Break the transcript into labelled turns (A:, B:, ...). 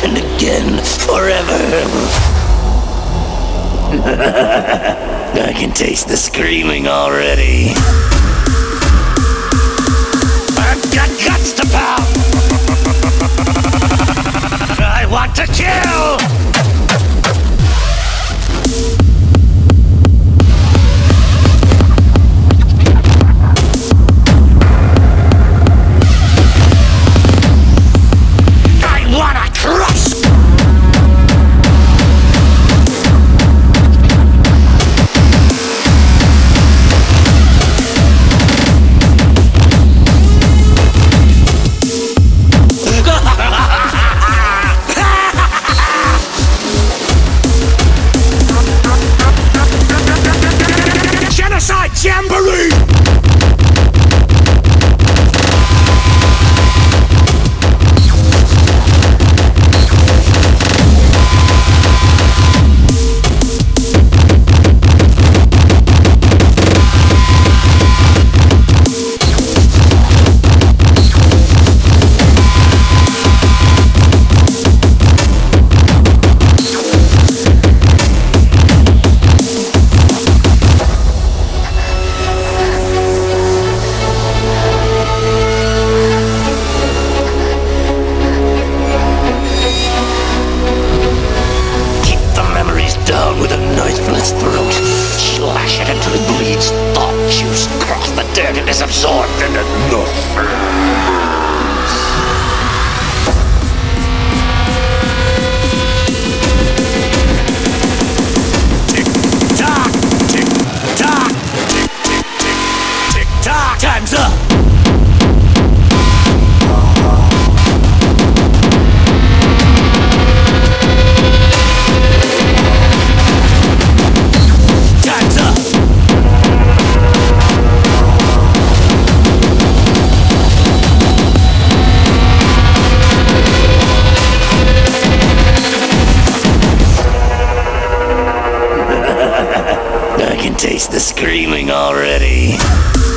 A: and again, forever. I can taste the screaming already. I've got guts to pound. I want to kill. Jamboree! With a knife in its throat, slash it until it bleeds. Thought juice across the dirt and is absorbed into nothing. Tick-tock, tick-tock, tick-tick-tick, tick-tock. Time's up. I can taste the screaming already.